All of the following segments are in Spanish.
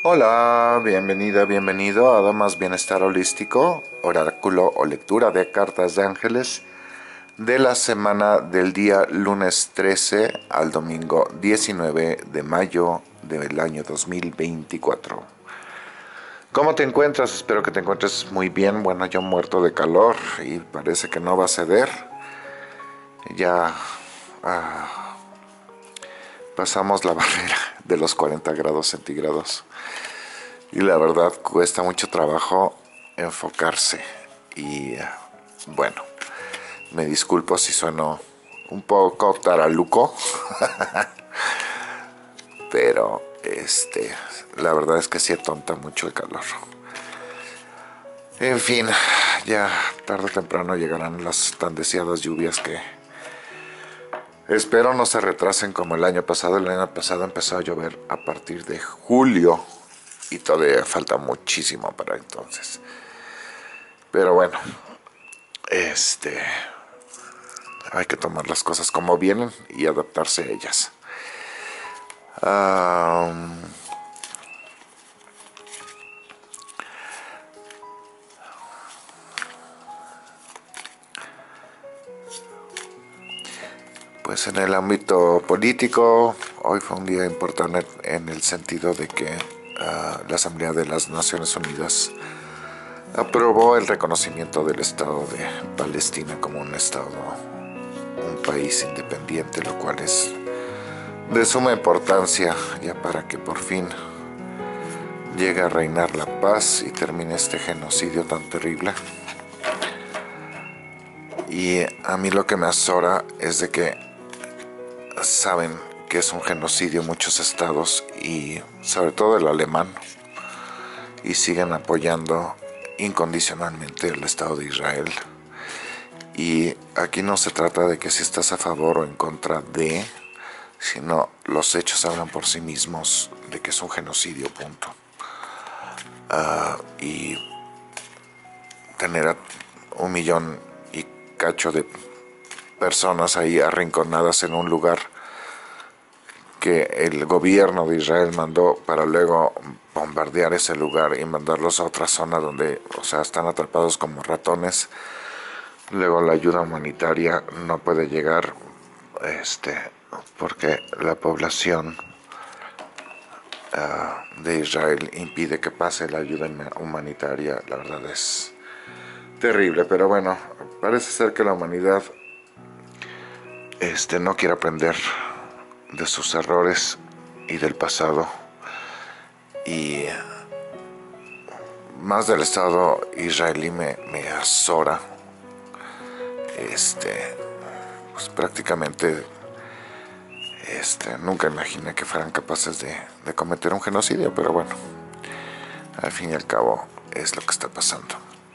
Hola, bienvenida, bienvenido a Damas Bienestar Holístico, oráculo o lectura de cartas de ángeles de la semana del día lunes 13 al domingo 19 de mayo del año 2024. ¿Cómo te encuentras? Espero que te encuentres muy bien. Bueno, yo muerto de calor y parece que no va a ceder. Ya pasamos la barrera de los 40 grados centígrados. Y la verdad cuesta mucho trabajo enfocarse. Y bueno, me disculpo si sueno un poco taraluco. Pero la verdad es que sí atonta mucho el calor. En fin, ya tarde o temprano llegarán las tan deseadas lluvias que espero no se retrasen como el año pasado. El año pasado empezó a llover a partir de julio y todavía falta muchísimo para entonces. Pero bueno, hay que tomar las cosas como vienen y adaptarse a ellas. Pues en el ámbito político, hoy fue un día importante en el sentido de que la Asamblea de las Naciones Unidas aprobó el reconocimiento del Estado de Palestina como un Estado, un país independiente, lo cual es de suma importancia ya para que por fin llegue a reinar la paz y termine este genocidio tan terrible. Y a mí lo que me azora es de que saben que es un genocidio muchos estados y sobre todo el alemán, y siguen apoyando incondicionalmente el Estado de Israel. Y aquí no se trata de que si estás a favor o en contra de, sino los hechos hablan por sí mismos de que es un genocidio, punto. Y tener a 1,000,000 y cacho de personas ahí arrinconadas en un lugar que el gobierno de Israel mandó para luego bombardear ese lugar y mandarlos a otra zona donde, o sea, están atrapados como ratones. Luego la ayuda humanitaria no puede llegar, porque la población de Israel impide que pase la ayuda humanitaria. La verdad es terrible, pero bueno, parece ser que la humanidad no quiere aprender de sus errores y del pasado, y más del Estado israelí me azora. Pues prácticamente nunca imaginé que fueran capaces de cometer un genocidio, pero bueno, al fin y al cabo es lo que está pasando.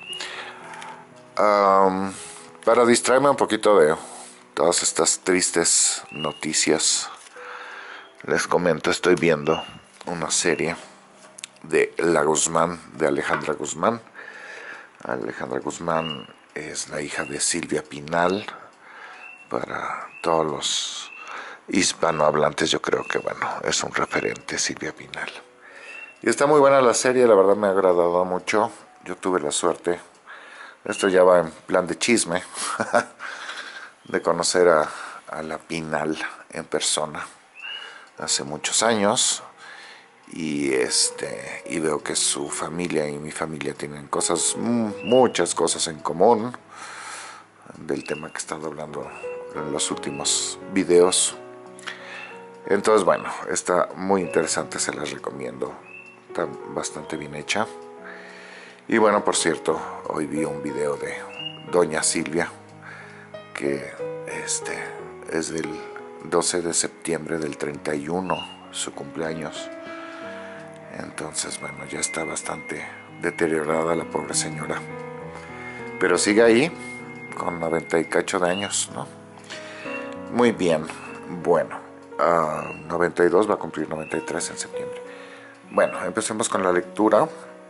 Para distraerme un poquito de todas estas tristes noticias, les comento, estoy viendo una serie de La Guzmán, de Alejandra Guzmán. Alejandra Guzmán es la hija de Silvia Pinal. Para todos los hispanohablantes yo creo que, bueno, es un referente Silvia Pinal. Y está muy buena la serie, la verdad me ha agradado mucho. Yo tuve la suerte, esto ya va en plan de chisme, de conocer a la Pinal en persona hace muchos años. Y y veo que su familia y mi familia tienen muchas cosas en común del tema que he estado hablando en los últimos videos. Entonces, bueno, está muy interesante, se las recomiendo, está bastante bien hecha. Y bueno, por cierto, hoy vi un video de Doña Silvia, que es del 12 de septiembre del 31, su cumpleaños. Entonces, bueno, ya está bastante deteriorada la pobre señora, pero sigue ahí con 90 y cacho de años, ¿no? Muy bien, bueno, 92, va a cumplir 93 en septiembre. Bueno, empecemos con la lectura,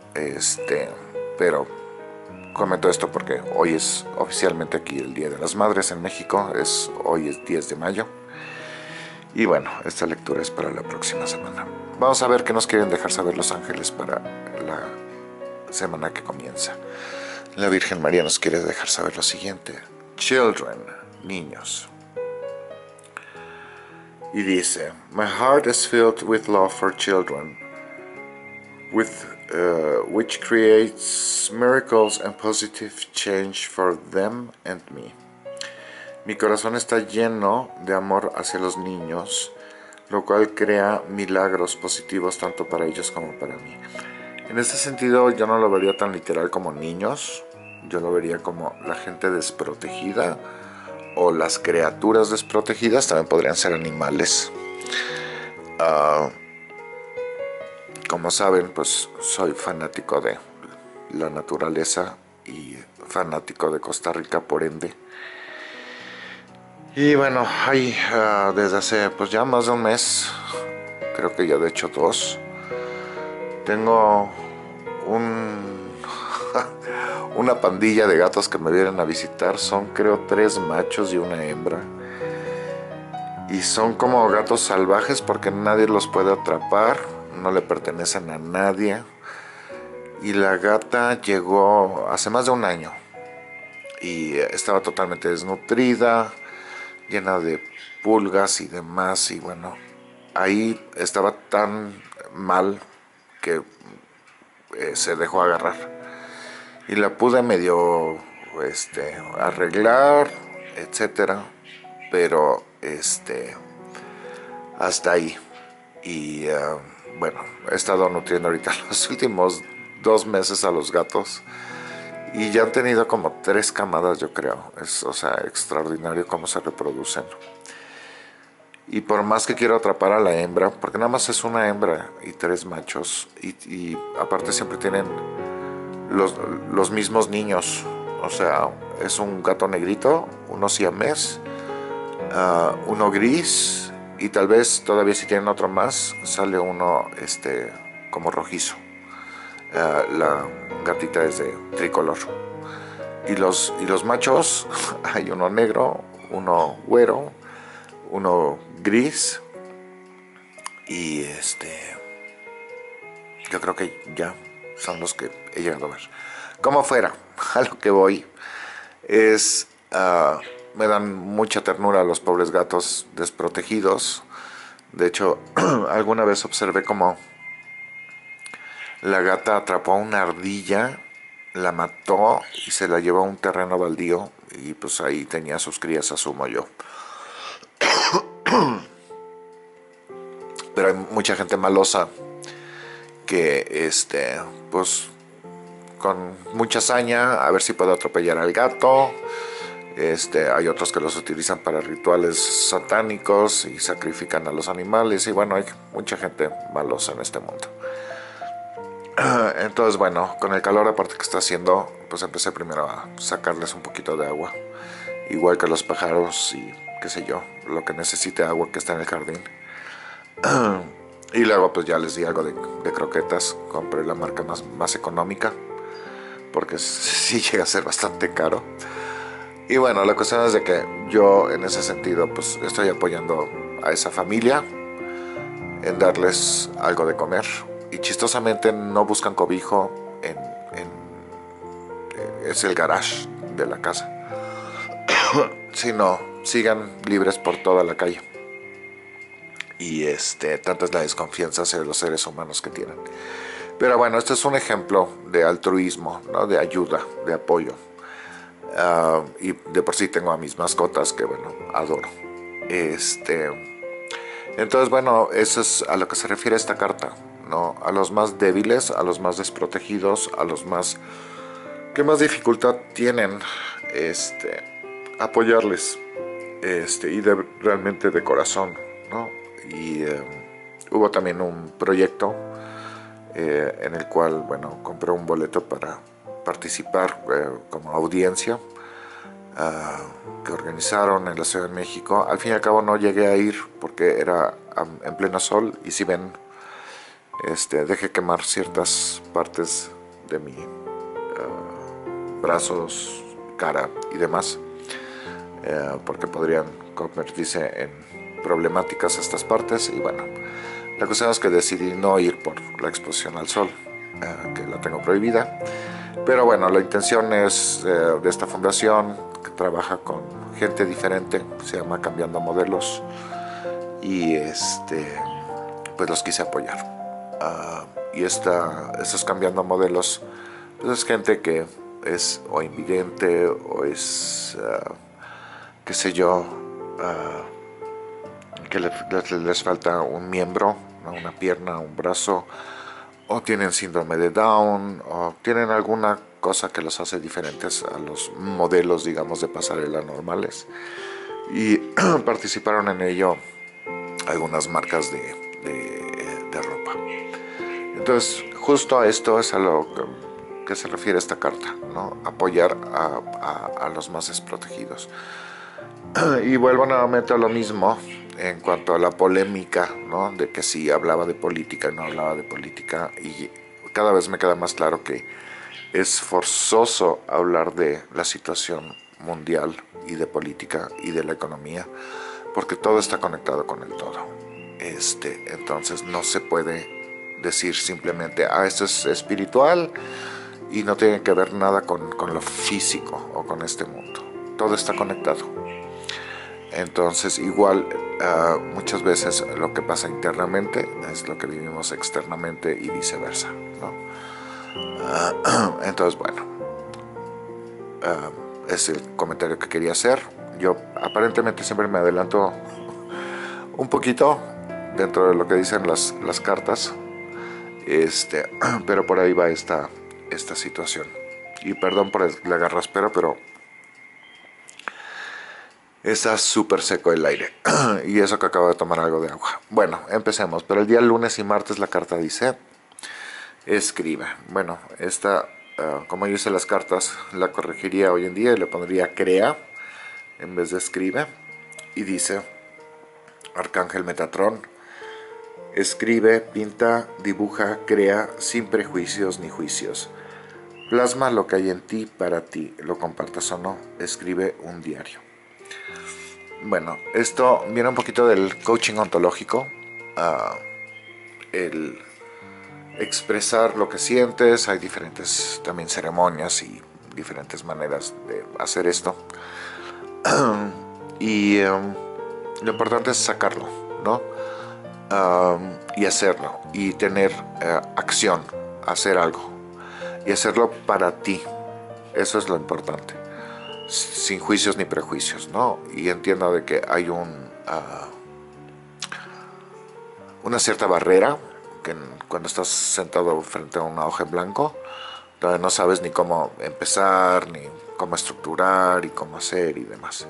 pero comento esto porque hoy es oficialmente aquí el Día de las Madres en México, hoy es 10 de mayo. Y bueno, esta lectura es para la próxima semana. Vamos a ver qué nos quieren dejar saber los ángeles para la semana que comienza. La Virgen María nos quiere dejar saber lo siguiente. Children, niños. Y dice, My heart is filled with love for children, which creates miracles and positive change for them and me. Mi corazón está lleno de amor hacia los niños, lo cual crea milagros positivos tanto para ellos como para mí. En ese sentido, yo no lo vería tan literal como niños, yo lo vería como la gente desprotegida o las criaturas desprotegidas, también podrían ser animales. Como saben, pues soy fanático de la naturaleza y fanático de Costa Rica, por ende. Y bueno, ahí desde hace pues ya más de un mes, creo que ya de hecho 2, tengo una pandilla de gatos que me vienen a visitar. Son creo 3 machos y una hembra. Y son como gatos salvajes porque nadie los puede atrapar, no le pertenecen a nadie. Y la gata llegó hace más de un año y estaba totalmente desnutrida, llena de pulgas y demás, y bueno, ahí estaba tan mal que se dejó agarrar y la pude medio arreglar, etcétera, pero hasta ahí. Y bueno, he estado nutriendo ahorita los últimos 2 meses a los gatos y ya han tenido como 3 camadas, yo creo. Es, o sea, extraordinario cómo se reproducen. Y por más que quiero atrapar a la hembra, porque nada más es una hembra y 3 machos, y aparte siempre tienen los mismos niños. O sea, es un gato negrito, uno siamés, uno gris, y tal vez todavía si tienen otro más, sale uno como rojizo. La gatita es de tricolor. Y los machos, hay uno negro, uno güero, uno gris, y yo creo que ya son los que he llegado a ver. Como fuera, a lo que voy es, me dan mucha ternura los pobres gatos desprotegidos. De hecho, alguna vez observé como la gata atrapó a una ardilla, la mató y se la llevó a un terreno baldío, y pues ahí tenía sus crías, asumo yo. Pero hay mucha gente malosa que pues con mucha hazaña a ver si puedo atropellar al gato. Hay otros que los utilizan para rituales satánicos y sacrifican a los animales, y bueno, hay mucha gente malosa en este mundo. Entonces bueno, con el calor aparte que está haciendo, pues empecé primero a sacarles un poquito de agua, igual que los pájaros y qué sé yo, lo que necesite agua que está en el jardín. Y luego pues ya les di algo de croquetas. Compré la marca más económica, porque sí llega a ser bastante caro. Y bueno, la cuestión es de que yo en ese sentido pues estoy apoyando a esa familia en darles algo de comer. Y chistosamente no buscan cobijo es el garage de la casa, sino sigan libres por toda la calle. Y tanta es la desconfianza hacia los seres humanos que tienen. Pero bueno, este es un ejemplo de altruismo, ¿no? De ayuda, de apoyo. Y de por sí tengo a mis mascotas que, bueno, adoro. Entonces, bueno, eso es a lo que se refiere esta carta, ¿no? A los más débiles, a los más desprotegidos, a los más que más dificultad tienen, apoyarles, y realmente de corazón, ¿no? Y hubo también un proyecto en el cual, bueno, compré un boleto para participar como audiencia que organizaron en la Ciudad de México. Al fin y al cabo no llegué a ir porque era en pleno sol, y si ven, dejé quemar ciertas partes de mi brazos, cara y demás, porque podrían convertirse problemáticas estas partes, y bueno, la cuestión es que decidí no ir por la exposición al sol, que la tengo prohibida. Pero bueno, la intención es de esta fundación, que trabaja con gente diferente, se llama Cambiando Modelos, y pues los quise apoyar. Y estos Cambiando Modelos, pues es gente que es o invidente o es, qué sé yo, que les falta un miembro, ¿no? Una pierna, un brazo, o tienen síndrome de Down, o tienen alguna cosa que los hace diferentes a los modelos, digamos, de pasarela normales. Y participaron en ello algunas marcas de ropa. Entonces, justo a esto es a lo que se refiere esta carta, ¿no? Apoyar a los más desprotegidos. Y vuelvo nuevamente a lo mismo en cuanto a la polémica, ¿no? De que si hablaba de política y no hablaba de política, y cada vez me queda más claro que es forzoso hablar de la situación mundial y de política y de la economía, porque todo está conectado con el todo. Entonces no se puede decir simplemente, esto es espiritual y no tiene que ver nada con lo físico o con este mundo. Todo está conectado. Entonces igual muchas veces lo que pasa internamente es lo que vivimos externamente y viceversa, ¿no? Entonces bueno, es el comentario que quería hacer. Yo aparentemente siempre me adelanto un poquito dentro de lo que dicen las cartas, pero por ahí va esta situación. Y perdón por el agarraspero, pero está súper seco el aire. Y eso que acabo de tomar algo de agua. Bueno, empecemos. Pero el día lunes y martes la carta dice: escribe. Bueno, como yo hice las cartas, la corregiría hoy en día y le pondría crea en vez de escribe. Y dice: Arcángel Metatrón, escribe, pinta, dibuja, crea, sin prejuicios ni juicios. Plasma lo que hay en ti para ti, lo compartas o no. Escribe un diario. Bueno, esto viene un poquito del coaching ontológico, el expresar lo que sientes. Hay diferentes también ceremonias y diferentes maneras de hacer esto. Y lo importante es sacarlo, ¿no? Y hacerlo, y tener acción, hacer algo, y hacerlo para ti. Eso es lo importante, sin juicios ni prejuicios, ¿no? Y entiendo de que hay una cierta barrera, que cuando estás sentado frente a una hoja en blanco, donde no sabes ni cómo empezar, ni cómo estructurar, y cómo hacer, y demás.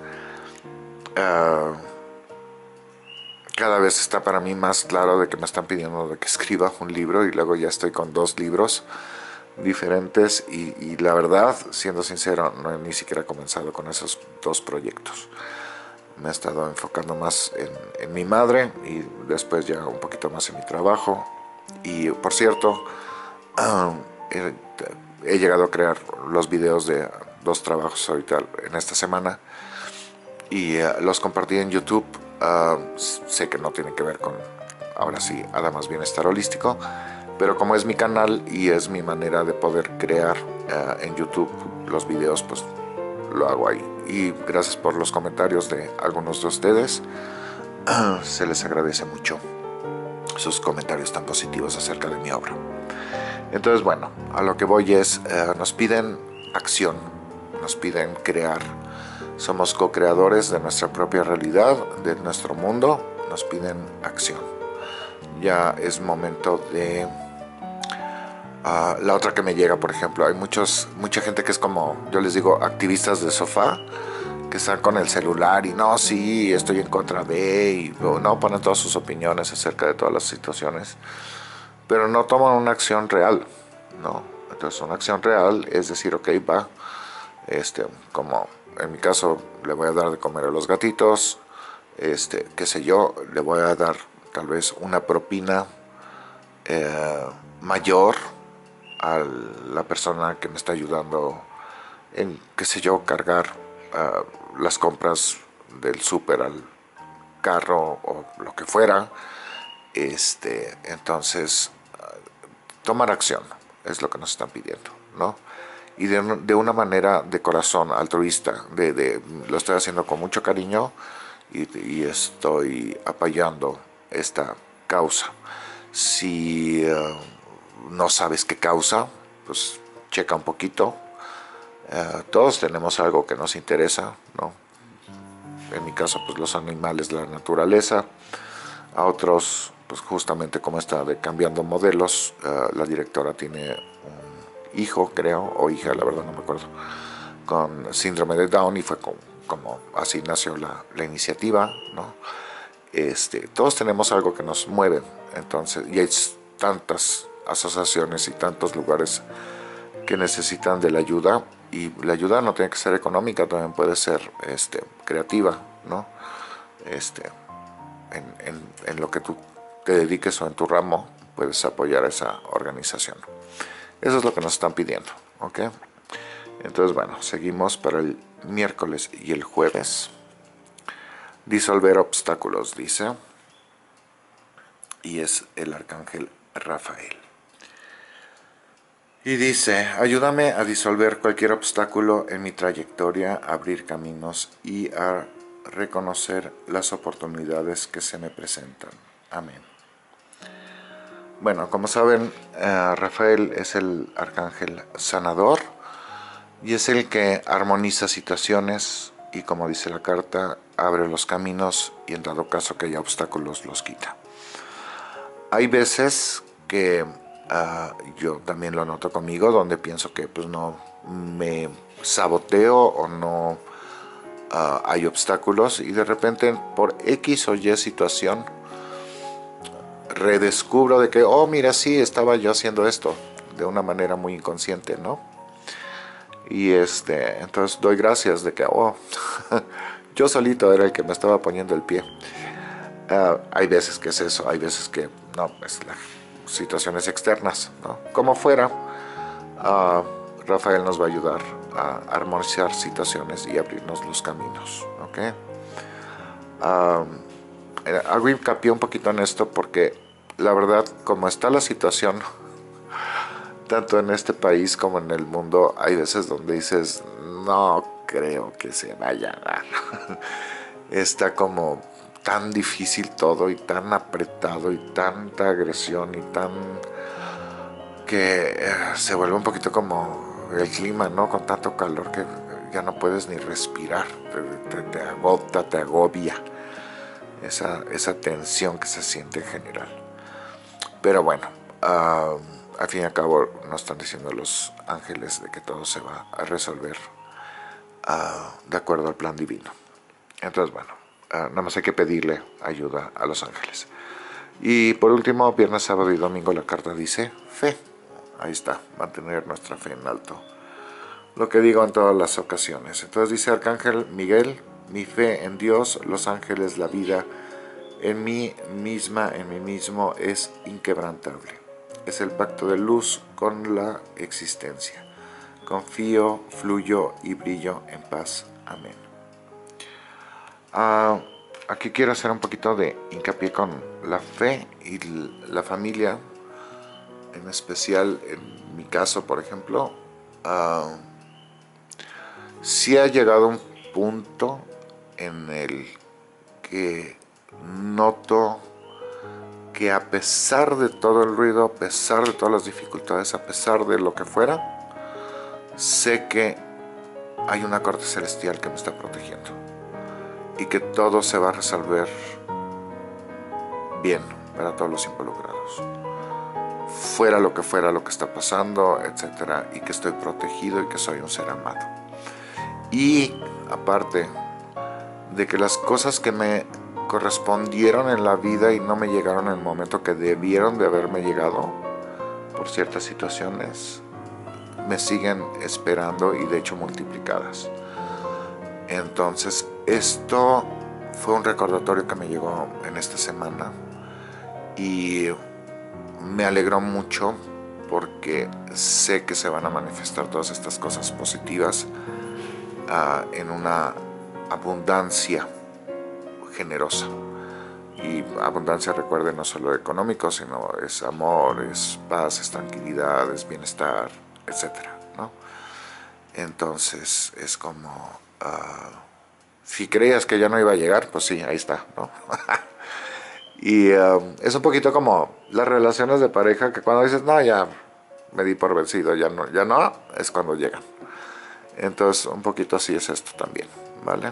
Cada vez está para mí más claro de que me están pidiendo de que escriba un libro, y luego ya estoy con 2 libros diferentes, y la verdad, siendo sincero, no he ni siquiera comenzado con esos 2 proyectos. Me he estado enfocando más en mi madre, y después ya un poquito más en mi trabajo. Y por cierto, he llegado a crear los videos de 2 trabajos ahorita en esta semana, y los compartí en YouTube. Sé que no tiene que ver con, ahora sí, Adamas Bienestar Holístico, pero como es mi canal y es mi manera de poder crear en YouTube los videos, pues lo hago ahí. Y gracias por los comentarios de algunos de ustedes. Se les agradece mucho sus comentarios tan positivos acerca de mi obra. Entonces bueno, a lo que voy es, nos piden acción, nos piden crear. Somos co-creadores de nuestra propia realidad, de nuestro mundo. Nos piden acción. Ya es momento de... la otra que me llega, por ejemplo, hay mucha gente que es como, yo les digo, activistas de sofá, que están con el celular y no, sí, estoy en contra de, y no, ponen todas sus opiniones acerca de todas las situaciones, pero no toman una acción real, ¿no? Entonces una acción real es decir, ok, va, como en mi caso, le voy a dar de comer a los gatitos, qué sé yo, le voy a dar tal vez una propina mayor a la persona que me está ayudando en, qué sé yo, cargar las compras del súper carro o lo que fuera. Entonces, tomar acción es lo que nos están pidiendo, ¿no? Y de una manera de corazón altruista, lo estoy haciendo con mucho cariño y estoy apoyando esta causa. Si no sabes qué causa, pues checa un poquito. Todos tenemos algo que nos interesa, ¿no? En mi caso, pues los animales, la naturaleza. A otros, pues justamente como esta de cambiando modelos, la directora tiene un hijo, creo, o hija, la verdad no me acuerdo, con síndrome de Down, y fue como así nació la iniciativa, ¿no? Todos tenemos algo que nos mueve, entonces, y hay tantas asociaciones y tantos lugares que necesitan de la ayuda, y la ayuda no tiene que ser económica, también puede ser creativa, ¿no? En lo que tú te dediques o en tu ramo, puedes apoyar a esa organización. Eso es lo que nos están pidiendo, ¿ok? Entonces, bueno, seguimos para el miércoles y el jueves. Disolver obstáculos, dice, y es el arcángel Rafael. Y dice: ayúdame a disolver cualquier obstáculo en mi trayectoria, a abrir caminos y a reconocer las oportunidades que se me presentan. Amén. Bueno, como saben, Rafael es el arcángel sanador y es el que armoniza situaciones y, como dice la carta, abre los caminos y en dado caso que haya obstáculos los quita. Hay veces que yo también lo noto conmigo, donde pienso que pues no me saboteo o no hay obstáculos, y de repente por X o Y situación redescubro de que, oh mira, sí, estaba yo haciendo esto de una manera muy inconsciente, ¿no? Y entonces doy gracias de que, oh, yo solito era el que me estaba poniendo el pie. Hay veces que es eso, hay veces que no, pues las situaciones externas, ¿no? Como fuera, Rafael nos va a ayudar a armonizar situaciones y abrirnos los caminos, ¿ok? Hago hincapié un poquito en esto porque la verdad, como está la situación, tanto en este país como en el mundo, hay veces donde dices, no creo que se vaya a dar. Está como tan difícil todo y tan apretado y tanta agresión y tan que se vuelve un poquito como el clima, ¿no? Con tanto calor que ya no puedes ni respirar, te agota, te agobia esa tensión que se siente en general. Pero bueno, al fin y al cabo nos están diciendo los ángeles de que todo se va a resolver de acuerdo al plan divino. Entonces, bueno, nada más hay que pedirle ayuda a los ángeles. Y por último, viernes, sábado y domingo, la carta dice fe. Ahí está, mantener nuestra fe en alto. Lo que digo en todas las ocasiones. Entonces dice Arcángel Miguel: mi fe en Dios, los ángeles, la vida, en mí misma, en mí mismo, es inquebrantable. Es el pacto de luz con la existencia. Confío, fluyo y brillo en paz. Amén. Aquí quiero hacer un poquito de hincapié con la fe y la familia. En especial, en mi caso, por ejemplo, sí ha llegado un punto en el que noto que, a pesar de todo el ruido, a pesar de todas las dificultades, a pesar de lo que fuera, sé que hay una corte celestial que me está protegiendo y que todo se va a resolver bien para todos los involucrados, fuera lo que está pasando, etcétera, y que estoy protegido y que soy un ser amado. Y aparte de que las cosas que me correspondieron en la vida y no me llegaron en el momento que debieron de haberme llegado por ciertas situaciones, me siguen esperando y de hecho multiplicadas. Entonces esto fue un recordatorio que me llegó en esta semana y me alegró mucho porque sé que se van a manifestar todas estas cosas positivas en una abundancia generosa. Y abundancia, recuerde, no solo económico, sino es amor, es paz, es tranquilidad, es bienestar, etcétera, ¿no? Entonces es como, si creías que ya no iba a llegar, pues sí, ahí está, ¿no? Y es un poquito como las relaciones de pareja, que cuando dices, no, ya me di por vencido, ya no, es cuando llegan. Entonces un poquito así es esto también, ¿vale?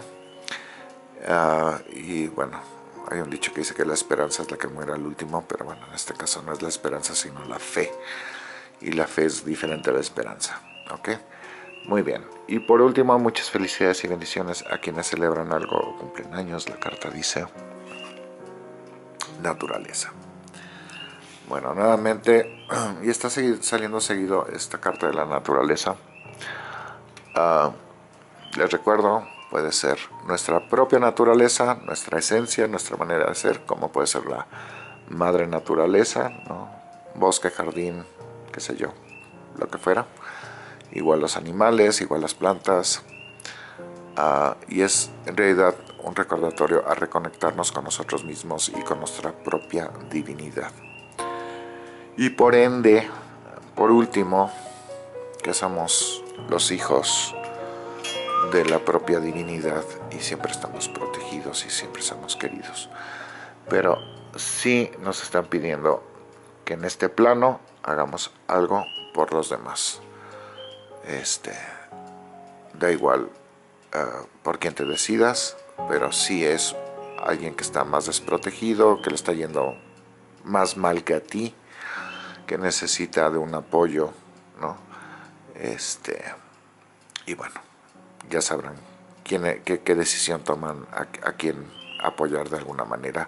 Y bueno, hay un dicho que dice que la esperanza es la que muere al último, pero bueno, en este caso no es la esperanza, sino la fe. Y la fe es diferente a la esperanza, ¿ok? Muy bien. Y por último, muchas felicidades y bendiciones a quienes celebran algo o cumplen años. La carta dice naturaleza. Bueno, nuevamente, y está saliendo seguido esta carta de la naturaleza. Les recuerdo, puede ser nuestra propia naturaleza, nuestra esencia, nuestra manera de ser, como puede ser la madre naturaleza, ¿no? Bosque, jardín, qué sé yo, lo que fuera. Igual los animales, igual las plantas. Y es en realidad un recordatorio a reconectarnos con nosotros mismos y con nuestra propia divinidad. Y por ende, por último, que somos los hijos de la propia divinidad y siempre estamos protegidos y siempre somos queridos. Pero sí nos están pidiendo que en este plano hagamos algo por los demás. Da igual por quien te decidas, pero si es alguien que está más desprotegido, que le está yendo más mal que a ti, que necesita de un apoyo, ¿no? Y bueno, ya sabrán qué decisión toman, a quién apoyar de alguna manera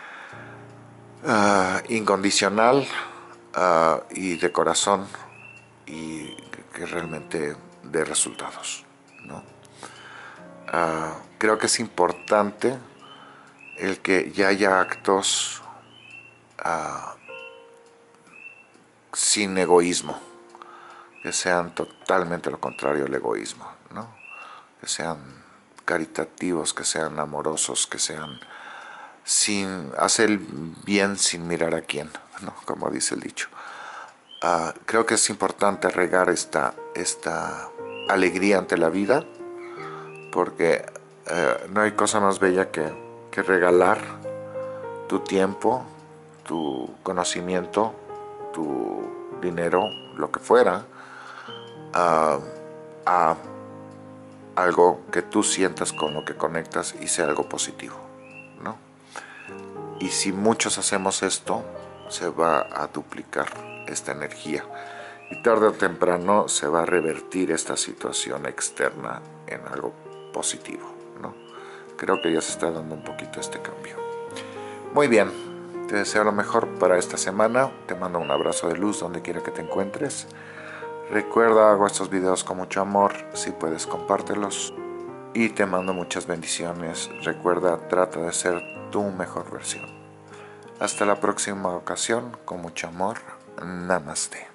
incondicional y de corazón, y que realmente dé resultados, ¿no? Creo que es importante el que ya haya actos sin egoísmo, que sean totalmente lo contrario al egoísmo, ¿no? Que sean caritativos, que sean amorosos, que sean sin hacer el bien sin mirar a quién, ¿no? Como dice el dicho. Creo que es importante regar esta alegría ante la vida, porque no hay cosa más bella que regalar tu tiempo, tu conocimiento, tu dinero, lo que fuera, a algo que tú sientas, con lo que conectas y sea algo positivo, ¿no? Y si muchos hacemos esto, se va a duplicar esta energía y tarde o temprano se va a revertir esta situación externa en algo positivo, ¿no? Creo que ya se está dando un poquito este cambio. Muy bien, te deseo lo mejor para esta semana. Te mando un abrazo de luz donde quiera que te encuentres. Recuerda, hago estos videos con mucho amor. Si puedes, compártelos. Y te mando muchas bendiciones. Recuerda, trata de ser tu mejor versión. Hasta la próxima ocasión, con mucho amor. Namaste.